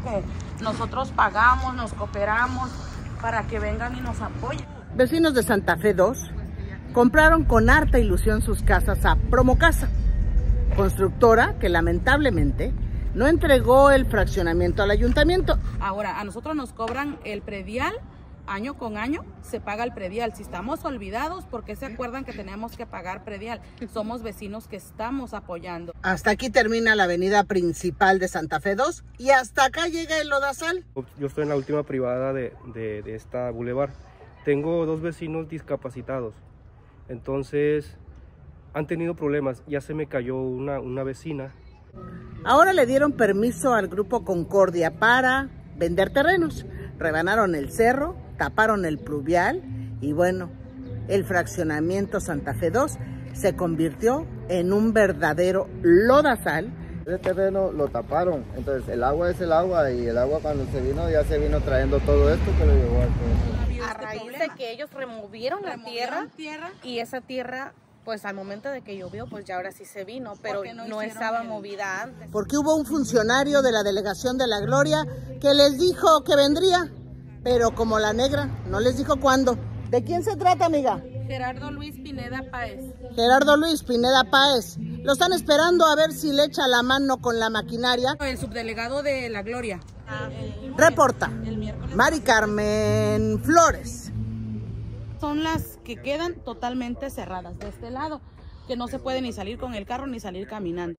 que nosotros pagamos, nos cooperamos para que vengan y nos apoyen. Vecinos de Santa Fe 2 compraron con harta ilusión sus casas a Promocasa, constructora que lamentablemente no entregó el fraccionamiento al ayuntamiento. Ahora, a nosotros nos cobran el predial, año con año se paga el predial. Si estamos olvidados, ¿por qué se acuerdan que tenemos que pagar predial? Somos vecinos que estamos apoyando. Hasta aquí termina la avenida principal de Santa Fe 2 y hasta acá llega el lodazal. Yo estoy en la última privada de esta bulevar. Tengo 2 vecinos discapacitados, entonces han tenido problemas. Ya se me cayó una vecina. Ahora le dieron permiso al Grupo Concordia para vender terrenos. Rebanaron el cerro, taparon el pluvial y bueno, el fraccionamiento Santa Fe 2 se convirtió en un verdadero lodazal. Ese terreno lo taparon, entonces el agua es el agua y el agua cuando se vino ya se vino trayendo todo esto que lo llevó a raíz de que ellos removieron la tierra y esa tierra pues al momento de que llovió pues ya ahora sí se vino, pero no estaba movida antes. Porque hubo un funcionario de la Delegación de la Gloria que les dijo que vendría, pero como la negra no les dijo cuándo. ¿De quién se trata, amiga? Gerardo Luis Pineda Páez. Gerardo Luis Pineda Páez. Lo están esperando a ver si le echa la mano con la maquinaria. El subdelegado de La Gloria. Reporta Mari Carmen Flores. Son las que quedan totalmente cerradas de este lado, que no se puede ni salir con el carro ni salir caminando.